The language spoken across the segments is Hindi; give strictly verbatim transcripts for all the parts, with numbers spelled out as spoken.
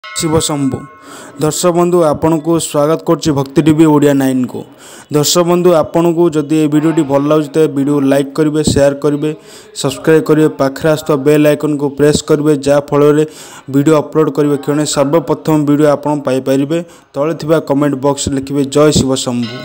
शिव शंभु। दर्शक बंधु आपण को स्वागत करछि भक्ति टीवी ओडिया नाइन को। दर्शक बंधु आपण को जदि ये वीडियोटी भल लाଗୁଛି तो वीडियो लाइक करेंगे, शेयर करेंगे, सब्सक्राइब करेंगे, पाखे आसुवा बेल आइकन को प्रेस करेंगे जहाँ फल वीडियो अपलोड करेंगे क्षण सर्वप्रथम वीडियो आपण पाइपर। तले थिबा कमेंट बॉक्स लिखिए जय शिव शंभु।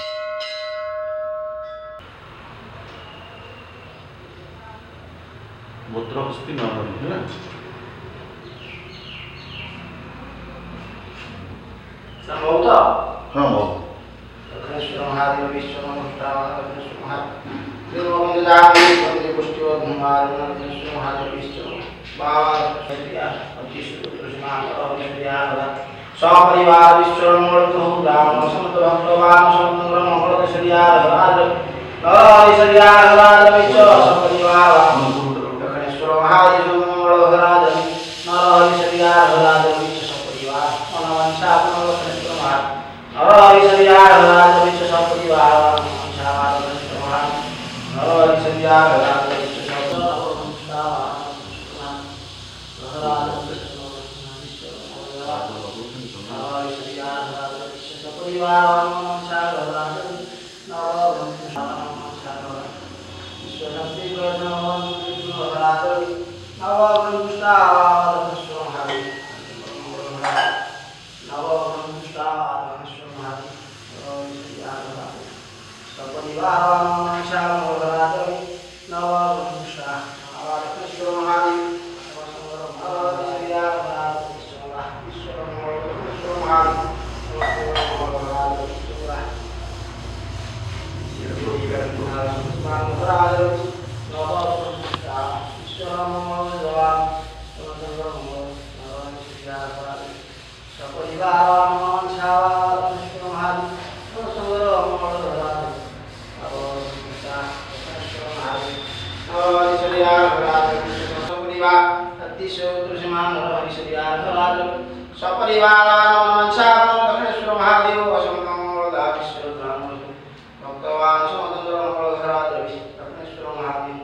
हाँ सपरिवार विश्वमूर्तो राम समत भक्तवान समग्र मंगल श्रीया राज नरहरिया राज विच सपरिवार दक्षिणेश्वर महादेव मंगल राज नरहरिया राज विच सपरिवार मनवंशा दक्षिणेश्वर महा नरहरिया राज विच सपरिवार मनवंशा दक्षिणेश्वर महा नरहरिया राज विच सपरिवार मनवंशा दक्षिणेश्वर महादेव भक्तवान समतंत्र मंगल राज दक्षिणेश्वर महादेव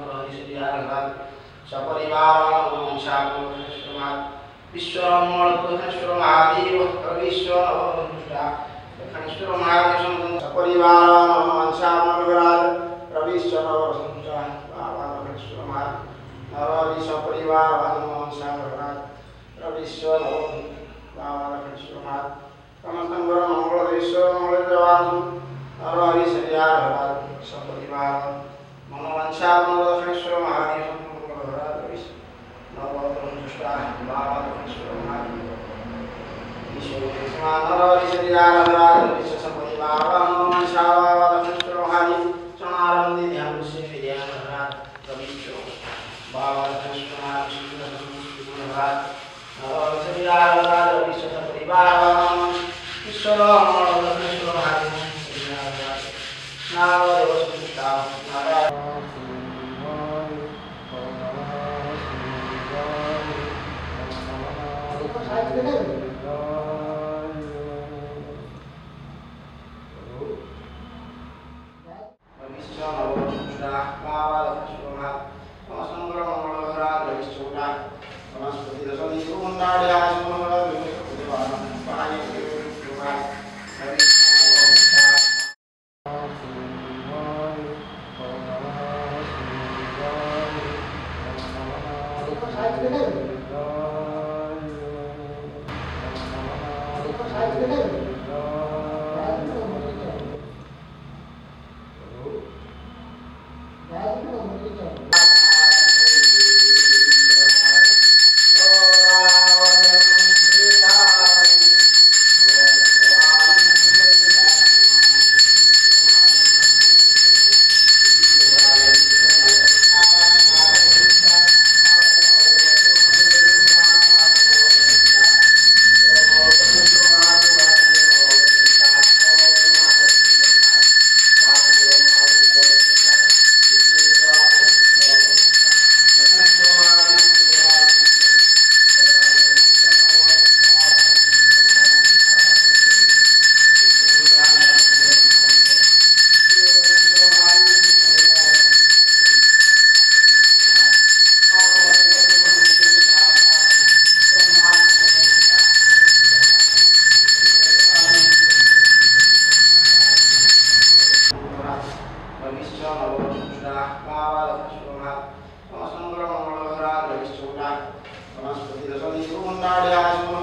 सपरिवार मनवंशा दक्षिणेश्वर महादेव विश्व मंगल दक्षिणेश्वर महादेव विश्व दक्षिणेश्वर महादेव सपरिवार मनवंशा मंगल प्रविश्व दक्षिणेश्वर महादेव सपरिवार मनवंशा विश्व दक्षिणेश्वर महादेव समस्तंगर मंगल विश्व मंगल जवान नरहरि श्रीया सपरिवार मनवंशा दक्षिणेश्वर महादेव नरहरि श्रीया विश्व सपरिवार मनवंशा दक्षिणेश्वर महादेव चणारंदी ध्यान से ध्यान प्रविश्व बाबा दक्षिणेश्वर महादेव विश्व सपरिवार विश्व दक्षिणेश्वर महादेव समस्त मंगल मंगल वनस्पति दशमी गुरु मंडाड़े आसुन